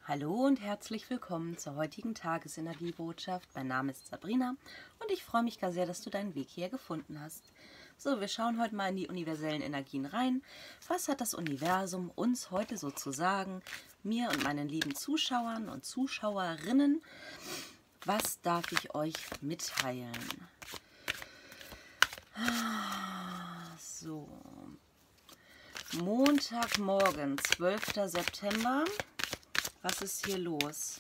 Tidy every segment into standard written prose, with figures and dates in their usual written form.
Hallo und herzlich willkommen zur heutigen Tagesenergiebotschaft. Mein Name ist Sabrina und ich freue mich gar sehr, dass du deinen Weg hier gefunden hast. So, wir schauen heute mal in die universellen Energien rein. Was hat das Universum uns heute so zu sagen? Mir und meinen lieben Zuschauern und Zuschauerinnen, was darf ich euch mitteilen? So, Montagmorgen, 12. September. Was ist hier los?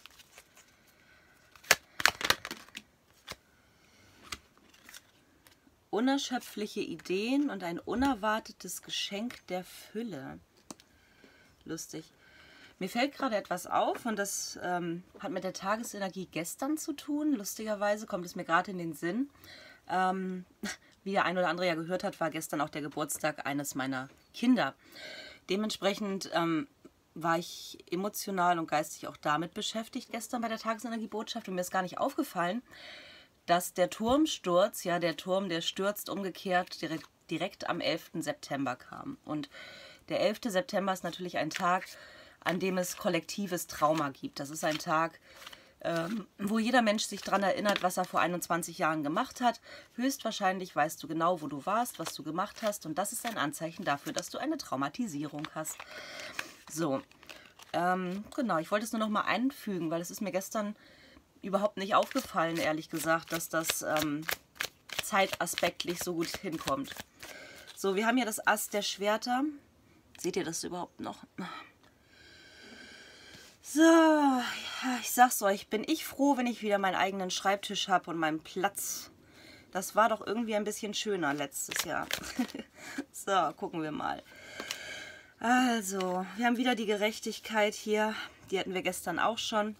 Unerschöpfliche Ideen und ein unerwartetes Geschenk der Fülle. Lustig. Mir fällt gerade etwas auf und das hat mit der Tagesenergie gestern zu tun. Lustigerweise kommt es mir gerade in den Sinn. Wie der ein oder andere ja gehört hat, war gestern auch der Geburtstag eines meiner Kinder. Dementsprechend war ich emotional und geistig auch damit beschäftigt gestern bei der Tagesenergiebotschaft und mir ist gar nicht aufgefallen, dass der Turmsturz, ja der Turm, der stürzt, umgekehrt direkt am 11. September kam. Und der 11. September ist natürlich ein Tag, an dem es kollektives Trauma gibt. Das ist ein Tag, wo jeder Mensch sich daran erinnert, was er vor 21 Jahren gemacht hat. Höchstwahrscheinlich weißt du genau, wo du warst, was du gemacht hast und das ist ein Anzeichen dafür, dass du eine Traumatisierung hast. So, genau, ich wollte es nur noch mal einfügen, weil es ist mir gestern überhaupt nicht aufgefallen, ehrlich gesagt, dass das zeitaspektlich so gut hinkommt. So, wir haben hier das Ass der Schwerter. Seht ihr das überhaupt noch? So, ja, ich sag's euch, bin ich froh, wenn ich wieder meinen eigenen Schreibtisch habe und meinen Platz. Das war doch irgendwie ein bisschen schöner letztes Jahr. So, gucken wir mal. Also, wir haben wieder die Gerechtigkeit hier. Die hatten wir gestern auch schon.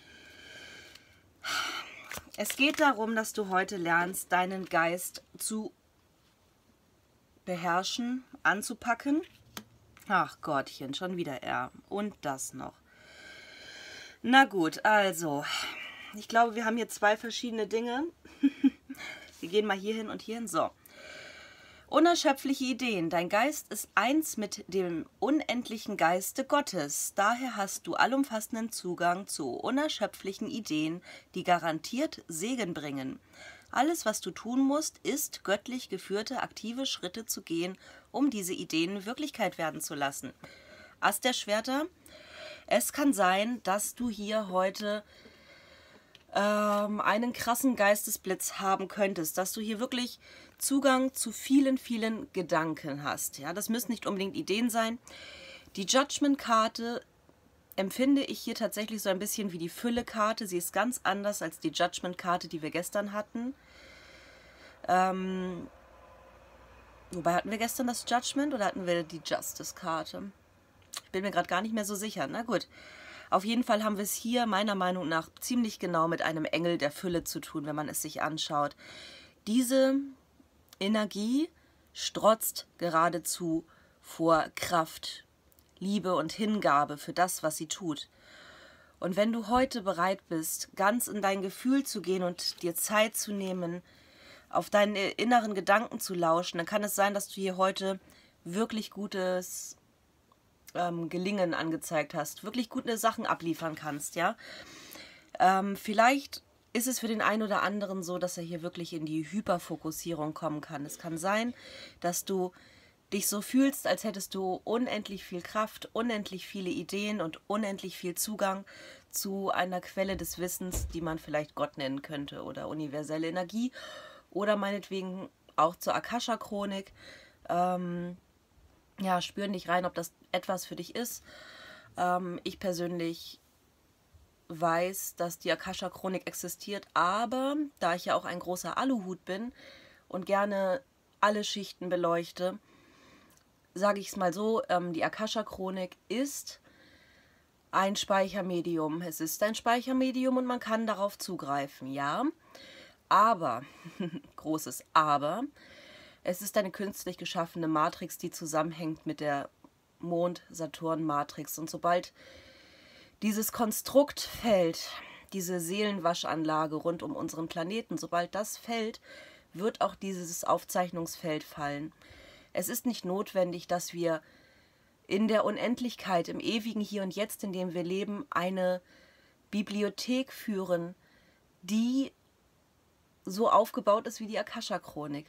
Es geht darum, dass du heute lernst, deinen Geist zu beherrschen, anzupacken. Ach Gottchen, schon wieder R. Und das noch. Na gut, also, ich glaube, wir haben hier zwei verschiedene Dinge. Wir gehen mal hier hin und hier hin. So. Unerschöpfliche Ideen. Dein Geist ist eins mit dem unendlichen Geiste Gottes. Daher hast du allumfassenden Zugang zu unerschöpflichen Ideen, die garantiert Segen bringen. Alles, was du tun musst, ist, göttlich geführte, aktive Schritte zu gehen, um diese Ideen Wirklichkeit werden zu lassen. Ass der Schwerter. Es kann sein, dass du hier heute einen krassen Geistesblitz haben könntest, dass du hier wirklich Zugang zu vielen, vielen Gedanken hast. Ja, das müssen nicht unbedingt Ideen sein. Die Judgment-Karte empfinde ich hier tatsächlich so ein bisschen wie die Fülle-Karte. Sie ist ganz anders als die Judgment-Karte, die wir gestern hatten. Wobei, hatten wir gestern das Judgment oder hatten wir die Justice-Karte? Ich bin mir gerade gar nicht mehr so sicher. Na gut. Auf jeden Fall haben wir es hier meiner Meinung nach ziemlich genau mit einem Engel der Fülle zu tun, wenn man es sich anschaut. Diese Energie strotzt geradezu vor Kraft, Liebe und Hingabe für das, was sie tut. Und wenn du heute bereit bist, ganz in dein Gefühl zu gehen und dir Zeit zu nehmen, auf deine inneren Gedanken zu lauschen, dann kann es sein, dass du hier heute wirklich gutes Gelingen angezeigt hast, wirklich gute Sachen abliefern kannst, ja. Vielleicht ist es für den einen oder anderen so, dass er hier wirklich in die Hyperfokussierung kommen kann. Es kann sein, dass du dich so fühlst, als hättest du unendlich viel Kraft, unendlich viele Ideen und unendlich viel Zugang zu einer Quelle des Wissens, die man vielleicht Gott nennen könnte oder universelle Energie oder meinetwegen auch zur Akasha-Chronik. Ja, spür nicht rein, ob das etwas für dich ist. Ich persönlich weiß, dass die Akasha-Chronik existiert, aber da ich ja auch ein großer Aluhut bin und gerne alle Schichten beleuchte, sage ich es mal so, die Akasha-Chronik ist ein Speichermedium. Es ist ein Speichermedium und man kann darauf zugreifen, ja. Aber, großes Aber, es ist eine künstlich geschaffene Matrix, die zusammenhängt mit der Mond-Saturn-Matrix. Und sobald dieses Konstrukt fällt, diese Seelenwaschanlage rund um unseren Planeten, sobald das fällt, wird auch dieses Aufzeichnungsfeld fallen. Es ist nicht notwendig, dass wir in der Unendlichkeit, im ewigen Hier und Jetzt, in dem wir leben, eine Bibliothek führen, die so aufgebaut ist wie die Akasha-Chronik.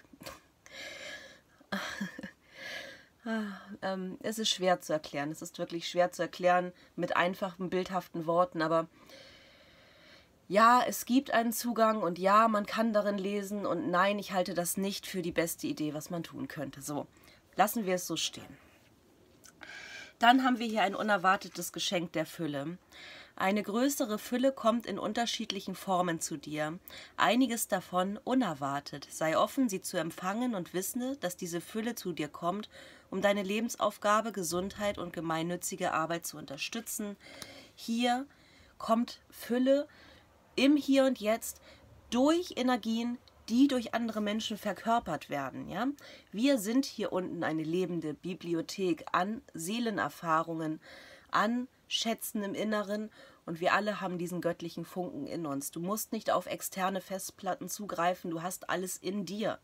Es ist schwer zu erklären. Es ist wirklich schwer zu erklären mit einfachen, bildhaften Worten. Aber ja, es gibt einen Zugang und ja, man kann darin lesen. Und nein, ich halte das nicht für die beste Idee, was man tun könnte. So, lassen wir es so stehen. Dann haben wir hier ein unerwartetes Geschenk der Fülle. Eine größere Fülle kommt in unterschiedlichen Formen zu dir. Einiges davon unerwartet. Sei offen, sie zu empfangen und wisse, dass diese Fülle zu dir kommt, um deine Lebensaufgabe, Gesundheit und gemeinnützige Arbeit zu unterstützen. Hier kommt Fülle im Hier und Jetzt durch Energien, die durch andere Menschen verkörpert werden. Ja? Wir sind hier unten eine lebende Bibliothek an Seelenerfahrungen, an Schätzen im Inneren und wir alle haben diesen göttlichen Funken in uns. Du musst nicht auf externe Festplatten zugreifen, du hast alles in dir.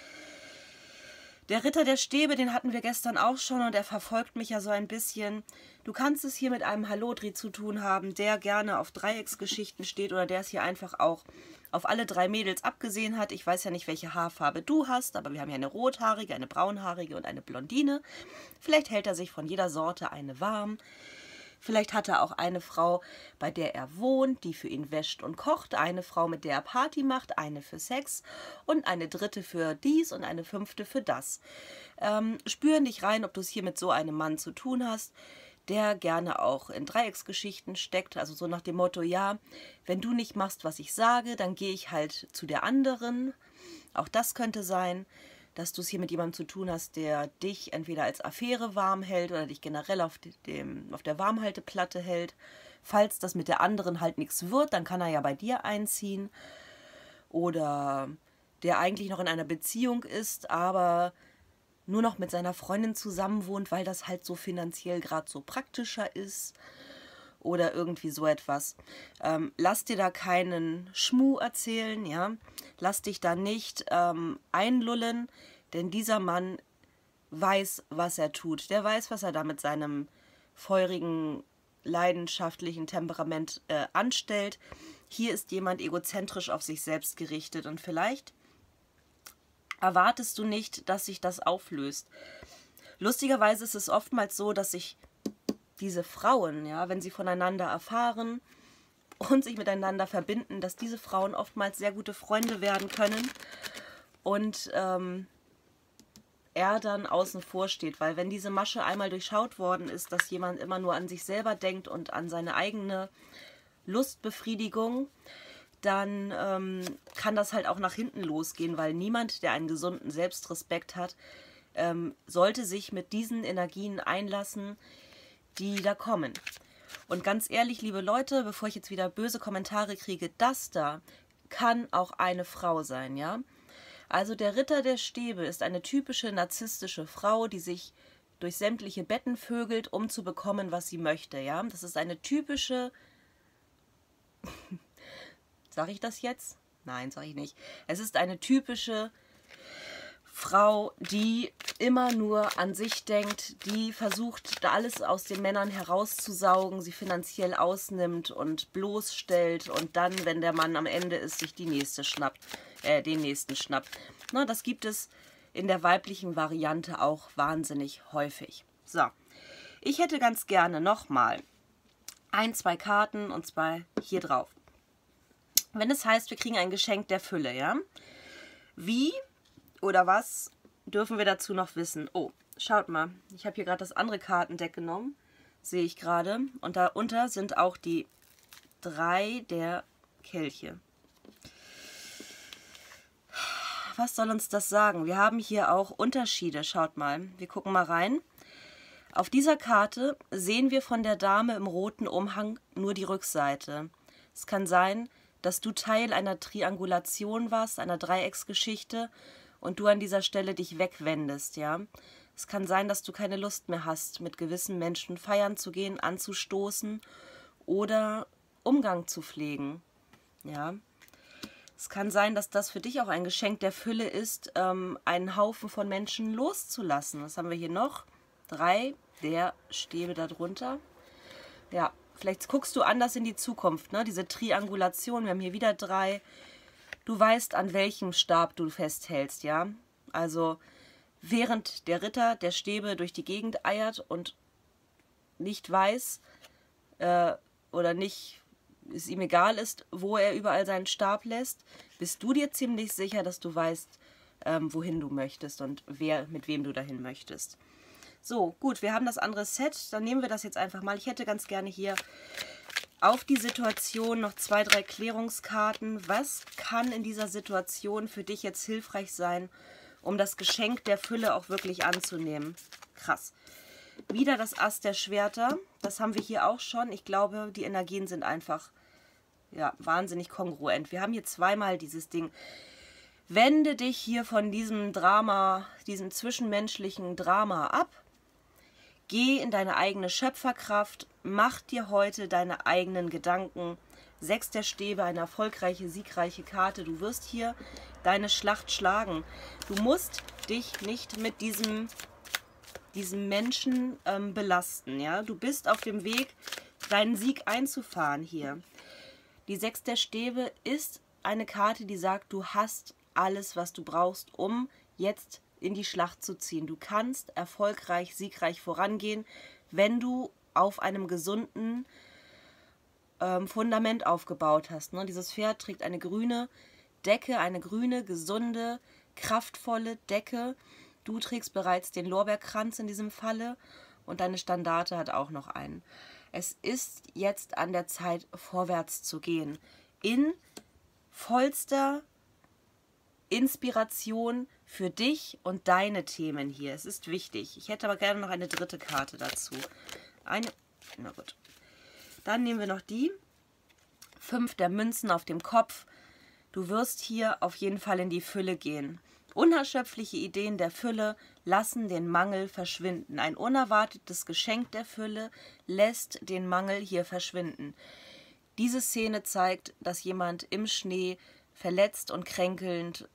Der Ritter der Stäbe, den hatten wir gestern auch schon und er verfolgt mich ja so ein bisschen. Du kannst es hier mit einem Halodri zu tun haben, der gerne auf Dreiecksgeschichten steht oder der es hier einfach auch auf alle 3 Mädels abgesehen hat. Ich weiß ja nicht, welche Haarfarbe du hast, aber wir haben ja eine rothaarige, eine braunhaarige und eine Blondine. Vielleicht hält er sich von jeder Sorte eine warm. Vielleicht hat er auch eine Frau, bei der er wohnt, die für ihn wäscht und kocht, eine Frau, mit der er Party macht, eine für Sex und eine dritte für dies und eine 5. für das. Spüren dich rein, ob du es hier mit so einem Mann zu tun hast, der gerne auch in Dreiecksgeschichten steckt, also so nach dem Motto, ja, wenn du nicht machst, was ich sage, dann gehe ich halt zu der anderen. Auch das könnte sein, dass du es hier mit jemandem zu tun hast, der dich entweder als Affäre warm hält oder dich generell auf der Warmhalteplatte hält. Falls das mit der anderen halt nichts wird, dann kann er ja bei dir einziehen. Oder der eigentlich noch in einer Beziehung ist, aber nur noch mit seiner Freundin zusammenwohnt, weil das halt so finanziell gerade so praktischer ist. Oder irgendwie so etwas. Lass dir da keinen Schmuh erzählen, ja. Lass dich da nicht einlullen, denn dieser Mann weiß, was er tut. Der weiß, was er da mit seinem feurigen, leidenschaftlichen Temperament anstellt. Hier ist jemand egozentrisch auf sich selbst gerichtet und vielleicht erwartest du nicht, dass sich das auflöst. Lustigerweise ist es oftmals so, dass sich diese Frauen, ja, wenn sie voneinander erfahren und sich miteinander verbinden, dass diese Frauen oftmals sehr gute Freunde werden können und er dann außen vor steht, weil wenn diese Masche einmal durchschaut worden ist, dass jemand immer nur an sich selber denkt und an seine eigene Lustbefriedigung, dann kann das halt auch nach hinten losgehen, weil niemand, der einen gesunden Selbstrespekt hat, sollte sich mit diesen Energien einlassen, die da kommen. Und ganz ehrlich, liebe Leute, bevor ich jetzt wieder böse Kommentare kriege, das da kann auch eine Frau sein, ja? Also der Ritter der Stäbe ist eine typische narzisstische Frau, die sich durch sämtliche Betten vögelt, um zu bekommen, was sie möchte, ja? Das ist eine typische... Sag ich das jetzt? Nein, sage ich nicht. Es ist eine typische Frau, die immer nur an sich denkt, die versucht, da alles aus den Männern herauszusaugen, sie finanziell ausnimmt und bloßstellt und dann, wenn der Mann am Ende ist, sich den nächsten schnappt. Na, das gibt es in der weiblichen Variante auch wahnsinnig häufig. So, ich hätte ganz gerne nochmal 1, 2 Karten und zwar hier drauf. Wenn es heißt, wir kriegen ein Geschenk der Fülle, ja? Wie oder was dürfen wir dazu noch wissen? Oh, schaut mal, ich habe hier gerade das andere Kartendeck genommen, sehe ich gerade. Und darunter sind auch die 3 der Kelche. Was soll uns das sagen? Wir haben hier auch Unterschiede, schaut mal. Wir gucken mal rein. Auf dieser Karte sehen wir von der Dame im roten Umhang nur die Rückseite. Es kann sein, dass du Teil einer Triangulation warst, einer Dreiecksgeschichte und du an dieser Stelle dich wegwendest, ja. Es kann sein, dass du keine Lust mehr hast, mit gewissen Menschen feiern zu gehen, anzustoßen oder Umgang zu pflegen, ja. Es kann sein, dass das für dich auch ein Geschenk der Fülle ist, einen Haufen von Menschen loszulassen. Was haben wir hier noch? 3 der Stäbe darunter. Ja, vielleicht guckst du anders in die Zukunft, ne? Diese Triangulation, wir haben hier wieder 3. Du weißt, an welchem Stab du festhältst, ja? Also während der Ritter der Stäbe durch die Gegend eiert und nicht weiß oder nicht, es ihm egal ist, wo er überall seinen Stab lässt, bist du dir ziemlich sicher, dass du weißt, wohin du möchtest und mit wem du dahin möchtest. So, gut, wir haben das andere Set, dann nehmen wir das jetzt einfach mal. Ich hätte ganz gerne hier auf die Situation noch 2, 3 Klärungskarten. Was kann in dieser Situation für dich jetzt hilfreich sein, um das Geschenk der Fülle auch wirklich anzunehmen? Krass. Wieder das Ass der Schwerter, das haben wir hier auch schon. Ich glaube, die Energien sind einfach ja, wahnsinnig kongruent. Wir haben hier zweimal dieses Ding. Wende dich hier von diesem Drama, diesem zwischenmenschlichen Drama ab. Geh in deine eigene Schöpferkraft. Mach dir heute deine eigenen Gedanken. 6 der Stäbe, eine erfolgreiche, siegreiche Karte. Du wirst hier deine Schlacht schlagen. Du musst dich nicht mit diesem Menschen belasten. Ja? Du bist auf dem Weg, deinen Sieg einzufahren hier. Die 6 der Stäbe ist eine Karte, die sagt, du hast alles, was du brauchst, um jetzt in die Schlacht zu ziehen. Du kannst erfolgreich, siegreich vorangehen, wenn du auf einem gesunden Fundament aufgebaut hast. Ne? Dieses Pferd trägt eine grüne Decke, eine grüne, gesunde, kraftvolle Decke. Du trägst bereits den Lorbeerkranz in diesem Falle und deine Standarte hat auch noch einen. Es ist jetzt an der Zeit, vorwärts zu gehen. In vollster Inspiration für dich und deine Themen hier. Es ist wichtig. Ich hätte aber gerne noch eine 3. Karte dazu. Na gut. Dann nehmen wir noch die 5 der Münzen auf dem Kopf. Du wirst hier auf jeden Fall in die Fülle gehen. Unerschöpfliche Ideen der Fülle lassen den Mangel verschwinden. Ein unerwartetes Geschenk der Fülle lässt den Mangel hier verschwinden. Diese Szene zeigt, dass jemand im Schnee verletzt und kränkelnd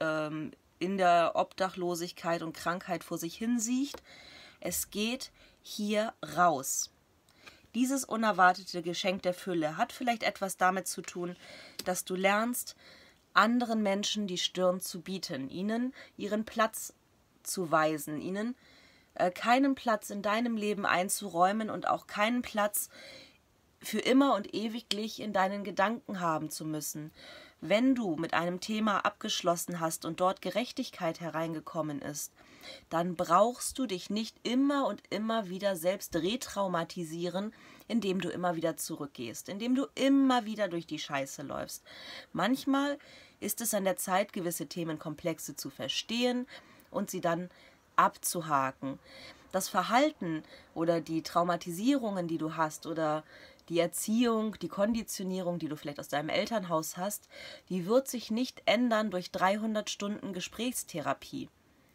in der Obdachlosigkeit und Krankheit vor sich hinsiecht. Es geht hier raus. Dieses unerwartete Geschenk der Fülle hat vielleicht etwas damit zu tun, dass du lernst, anderen Menschen die Stirn zu bieten, ihnen ihren Platz zu weisen, ihnen keinen Platz in deinem Leben einzuräumen und auch keinen Platz für immer und ewiglich in deinen Gedanken haben zu müssen. Wenn du mit einem Thema abgeschlossen hast und dort Gerechtigkeit hereingekommen ist, dann brauchst du dich nicht immer und immer wieder selbst retraumatisieren, indem du immer wieder zurückgehst, indem du immer wieder durch die Scheiße läufst. Manchmal ist es an der Zeit, gewisse Themenkomplexe zu verstehen und sie dann abzuhaken. Das Verhalten oder die Traumatisierungen, die du hast, oder die Erziehung, die Konditionierung, die du vielleicht aus deinem Elternhaus hast, die wird sich nicht ändern durch 300 Stunden Gesprächstherapie.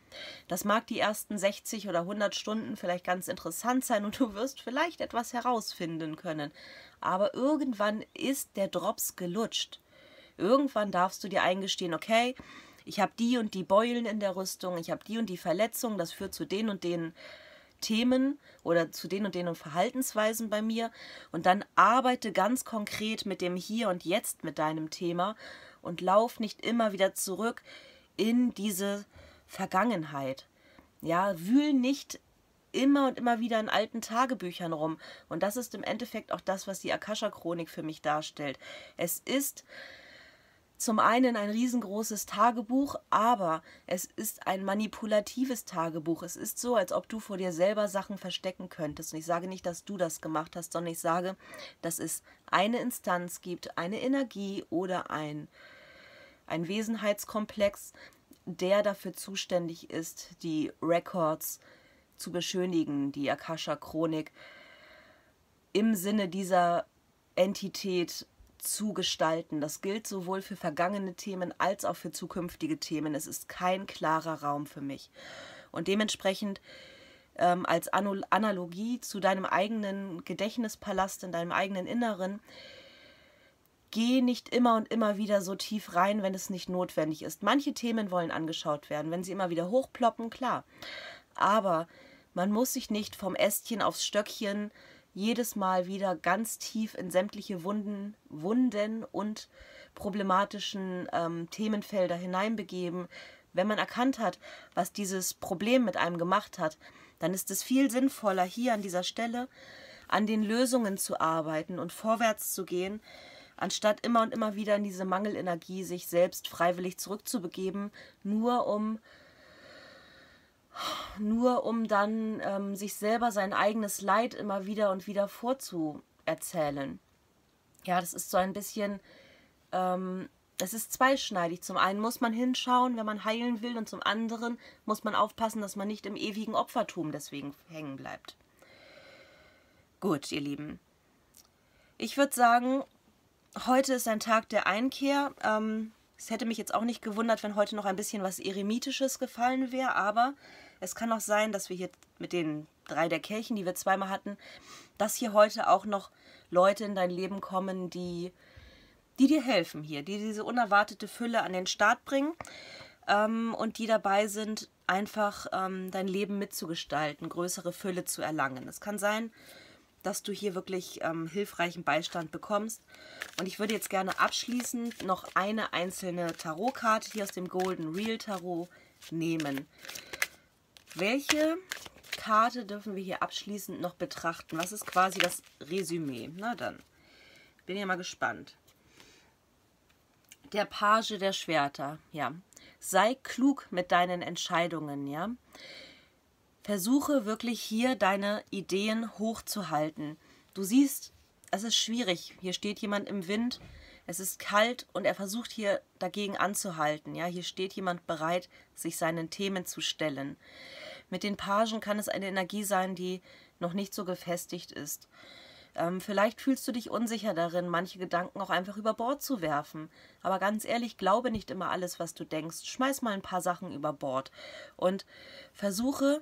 Das mag die ersten 60 oder 100 Stunden vielleicht ganz interessant sein und du wirst vielleicht etwas herausfinden können. Aber irgendwann ist der Drops gelutscht. Irgendwann darfst du dir eingestehen, okay, ich habe die und die Beulen in der Rüstung, ich habe die und die Verletzungen, das führt zu den und den Themen oder zu den und den Verhaltensweisen bei mir, und dann arbeite ganz konkret mit dem Hier und Jetzt mit deinem Thema und lauf nicht immer wieder zurück in diese Vergangenheit. Ja, wühl nicht immer und immer wieder in alten Tagebüchern rum, und das ist im Endeffekt auch das, was die Akasha-Chronik für mich darstellt. Es ist zum einen ein riesengroßes Tagebuch, aber es ist ein manipulatives Tagebuch. Es ist so, als ob du vor dir selber Sachen verstecken könntest. Und ich sage nicht, dass du das gemacht hast, sondern ich sage, dass es eine Instanz gibt, eine Energie oder ein Wesenheitskomplex, der dafür zuständig ist, die Records zu beschönigen, die Akasha-Chronik im Sinne dieser Entität zu gestalten. Das gilt sowohl für vergangene Themen als auch für zukünftige Themen. Es ist kein klarer Raum für mich. Und dementsprechend als Analogie zu deinem eigenen Gedächtnispalast, in deinem eigenen Inneren, geh nicht immer und immer wieder so tief rein, wenn es nicht notwendig ist. Manche Themen wollen angeschaut werden. Wenn sie immer wieder hochploppen, klar. Aber Man muss sich nicht vom Ästchen aufs Stöckchen jedes Mal wieder ganz tief in sämtliche Wunden und problematischen Themenfelder hineinbegeben. Wenn man erkannt hat, was dieses Problem mit einem gemacht hat, dann ist es viel sinnvoller, hier an dieser Stelle an den Lösungen zu arbeiten und vorwärts zu gehen, anstatt immer und immer wieder in diese Mangelenergie sich selbst freiwillig zurückzubegeben, nur um dann sich selber sein eigenes Leid immer wieder und wieder vorzuerzählen. Ja, das ist so ein bisschen, es ist zweischneidig. Zum einen muss man hinschauen, wenn man heilen will, und zum anderen muss man aufpassen, dass man nicht im ewigen Opfertum deswegen hängen bleibt. Gut, ihr Lieben. Ich würde sagen, heute ist ein Tag der Einkehr. Es hätte mich jetzt auch nicht gewundert, wenn heute noch ein bisschen was Eremitisches gefallen wäre, aber es kann auch sein, dass wir hier mit den 3 der Kelchen, die wir zweimal hatten, dass hier heute auch noch Leute in dein Leben kommen, die dir helfen hier, die diese unerwartete Fülle an den Start bringen und die dabei sind, einfach dein Leben mitzugestalten, größere Fülle zu erlangen. Es kann sein, dass du hier wirklich hilfreichen Beistand bekommst. Und ich würde jetzt gerne abschließend noch eine einzelne Tarotkarte hier aus dem Golden Real Tarot nehmen. Welche Karte dürfen wir hier abschließend noch betrachten? Was ist quasi das Resümee? Na dann, bin ja mal gespannt. Der Page der Schwerter, ja. Sei klug mit deinen Entscheidungen, ja. Versuche wirklich hier deine Ideen hochzuhalten. Du siehst, es ist schwierig. Hier steht jemand im Wind, es ist kalt und er versucht hier dagegen anzuhalten. Ja, hier steht jemand bereit, sich seinen Themen zu stellen. Mit den Pagen kann es eine Energie sein, die noch nicht so gefestigt ist. Vielleicht fühlst du dich unsicher darin, manche Gedanken auch einfach über Bord zu werfen. Aber ganz ehrlich, glaube nicht immer alles, was du denkst. Schmeiß mal ein paar Sachen über Bord und versuche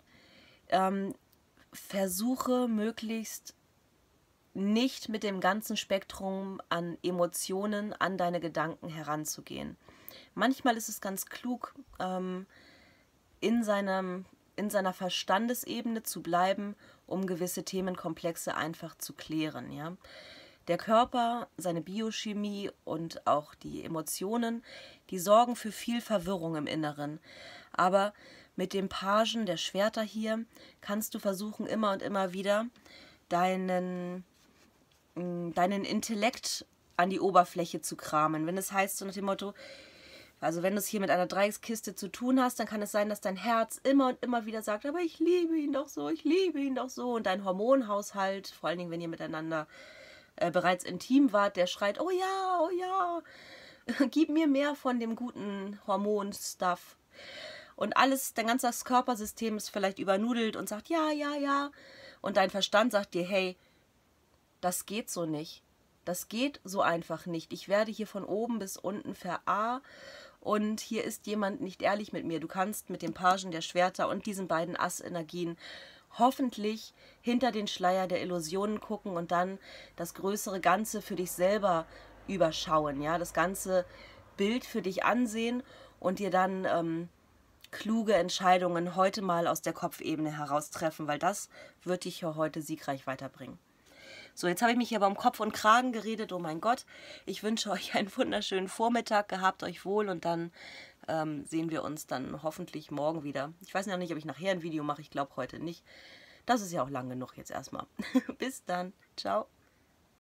möglichst nicht mit dem ganzen Spektrum an Emotionen an deine Gedanken heranzugehen. Manchmal ist es ganz klug, in seiner Verstandesebene zu bleiben, um gewisse Themenkomplexe einfach zu klären. Ja? Der Körper, seine Biochemie und auch die Emotionen, die sorgen für viel Verwirrung im Inneren. Aber mit dem Pagen der Schwerter hier kannst du versuchen, immer und immer wieder deinen Intellekt an die Oberfläche zu kramen. Wenn es heißt, so nach dem Motto, also wenn du es hier mit einer Dreieckskiste zu tun hast, dann kann es sein, dass dein Herz immer und immer wieder sagt, aber ich liebe ihn doch so, ich liebe ihn doch so. Und dein Hormonhaushalt, vor allen Dingen, wenn ihr miteinander bereits intim wart, der schreit, oh ja, gib mir mehr von dem guten Hormonstuff. Und dein ganzes Körpersystem ist vielleicht übernudelt und sagt, ja. Und dein Verstand sagt dir, hey, das geht so nicht. Das geht so einfach nicht. Ich werde hier von oben bis unten und hier ist jemand nicht ehrlich mit mir. Du kannst mit dem Pagen der Schwerter und diesen beiden Ass-Energien hoffentlich hinter den Schleier der Illusionen gucken und dann das größere Ganze für dich selber überschauen. Ja? Das ganze Bild für dich ansehen und dir dann kluge Entscheidungen heute mal aus der Kopfebene heraustreffen, weil das wird dich ja heute siegreich weiterbringen. So, jetzt habe ich mich hier aber um Kopf und Kragen geredet, oh mein Gott. Ich wünsche euch einen wunderschönen Vormittag, gehabt euch wohl und dann sehen wir uns dann hoffentlich morgen wieder. Ich weiß noch nicht, ob ich nachher ein Video mache, ich glaube heute nicht. Das ist ja auch lang genug jetzt erstmal. Bis dann, ciao.